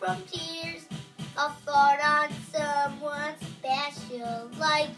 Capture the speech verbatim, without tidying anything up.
from tears. A thought on someone special like